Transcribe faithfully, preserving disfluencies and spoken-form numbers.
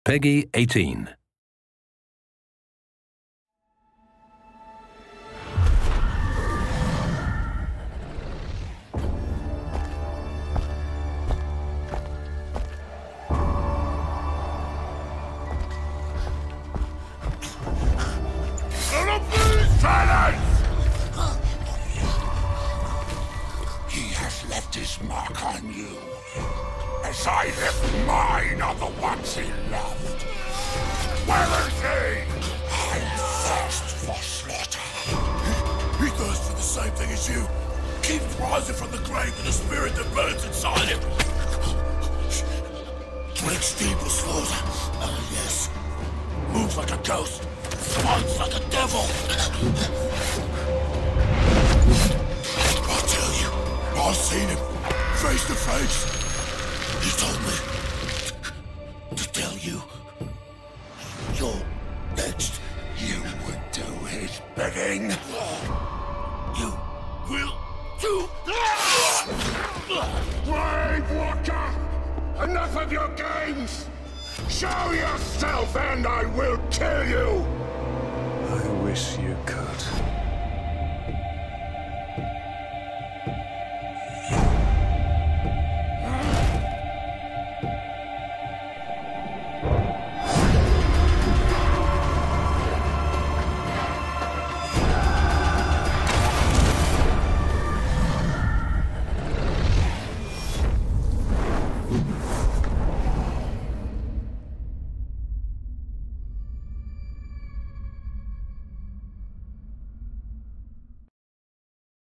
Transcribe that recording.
Peggy eighteen. He has left his mark on you, as I left mine on the ones he loved. Where is he? I thirst for slaughter. He thirsts for the same thing as you. Keeps rising from the grave with the spirit that burns inside him. Drinks deep with slaughter. Oh, yes. Moves like a ghost. Smiles like a devil. I'll tell you, I've seen him, face to face. He told me to tell you, you're next. You would do his bidding. You will do. Brave Walker! Enough of your games! Show yourself and I will kill you! I wish you could.